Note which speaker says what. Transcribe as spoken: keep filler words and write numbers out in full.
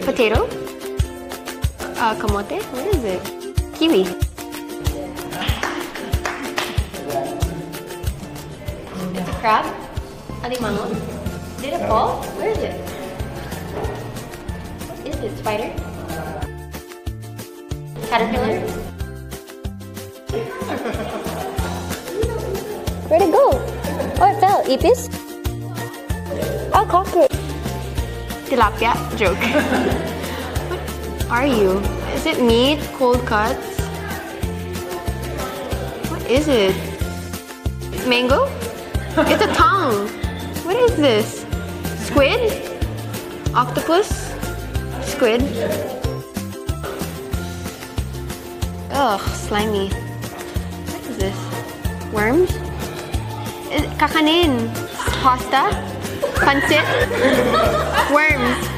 Speaker 1: Potato? Uh, kamote? What is it? Kiwi. It's a crab? Alimango? Did it fall? Where is it? What is it? Spider? Caterpillar? Where'd it go? Oh, it fell. Ipis? Oh, cockroach. Tilapia? Joke. What are you? Is it meat? Cold cuts? What is it? Mango? It's a tongue. What is this? Squid? Octopus? Squid? Ugh, slimy. What is this? Worms? Is- Kakanin. Pasta? Pancit? Worms.